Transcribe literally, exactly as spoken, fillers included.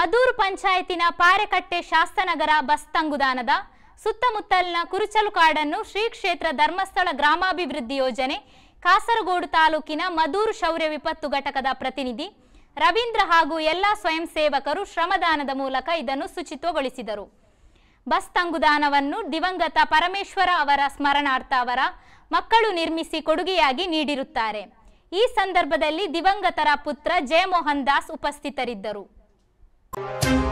Maduru ಪಂಚಾಯತಿನ ಪಾರೆಕಟ್ಟೆ ಶಾಸ್ತನಗರ bus ತಂಗುದಾನದ ಸುತ್ತಮುತ್ತಲಿನ ಕುರುಚಲು ಕಾಡನ್ನು ಶ್ರೀ ಕ್ಷೇತ್ರ ಧರ್ಮಸ್ಥಳ ಗ್ರಾಮಾಭಿವೃದ್ಧಿ ಯೋಜನೆ ಕಾಸರಗೋಡು ತಾಲೂಕಿನ ಮದೂರು ಶೌರ್ಯ ವಿಪತ್ತು ಘಟಕದ ಪ್ರತಿನಿಧಿ ರವೀಂದ್ರ ಹಾಗೂ ಎಲ್ಲ ಸ್ವಯಂ ಸೇವಕರು ಶ್ರಮದಾನದ ಮೂಲಕ ಇದನ್ನು ಶುಚಿತ್ವಗೊಳಿಸಿದರು. ಬಸ್ ತಂಗುದಾನವನ್ನು ದಿವಂಗತ ಪರಮೇಶ್ವರ ಅವರ ಸ್ಮರಣಾರ್ಥ ಅವರ ಮಕ್ಕಳು ನಿರ್ಮಿಸಿ ಕೊಡುಗೆಯಾಗಿ ನೀಡಿರುತ್ತಾರೆ. ಈ ಸಂದರ್ಭದಲ್ಲಿ ದಿವಂಗತರ ಪುತ್ರ ಜಯಮೋಹನ್ ದಾಸ್ ಉಪಸ್ಥಿತರಿದ್ದರು.